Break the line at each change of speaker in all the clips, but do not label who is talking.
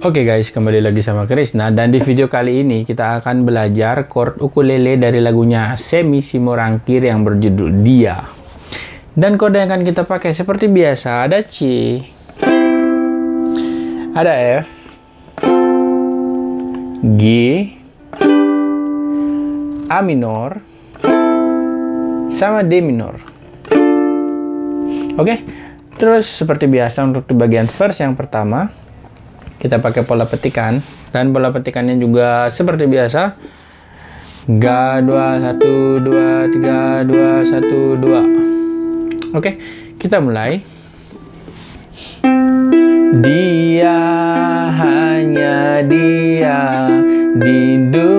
Oke guys, kembali lagi sama Krisna, dan di video kali ini kita akan belajar chord ukulele dari lagunya Semi Simorangkir yang berjudul Dia. Dan kode yang akan kita pakai seperti biasa, ada C, ada F, G, A minor, sama D minor. Oke, terus seperti biasa untuk di bagian verse yang pertama kita pakai pola petikan, dan pola petikannya juga seperti biasa. Ga 2 1 2 3 2 1 2. Oke, kita mulai. Dia, hanya dia di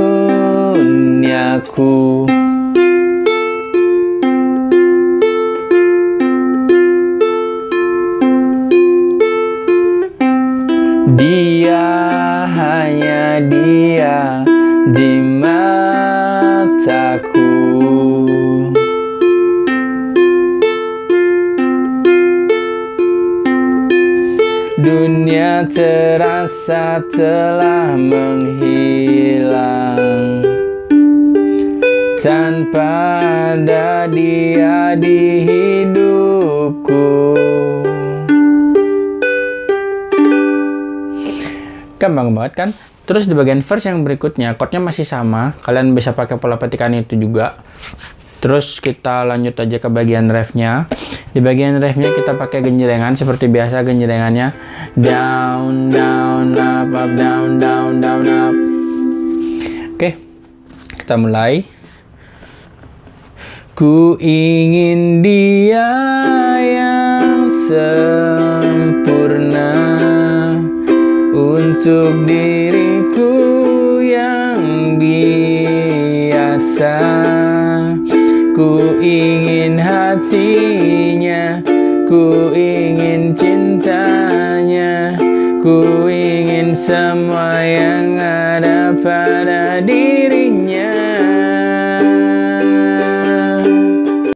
duniaku. Dia, hanya dia di mataku. Dunia terasa telah menghilang tanpa ada dia di hidupku. Gampang banget kan? Terus di bagian verse yang berikutnya, chordnya masih sama. Kalian bisa pakai pola petikan itu juga. Terus kita lanjut aja ke bagian refnya. Di bagian refnya kita pakai genjrengan seperti biasa. Genjrengannya down, down, up, up, down, down, down, up. Oke, kita mulai. Ku ingin dia yang sempurna untuk diriku yang biasa. Ku ingin hatinya, ku ingin cintanya, ku ingin semua yang ada pada dirinya.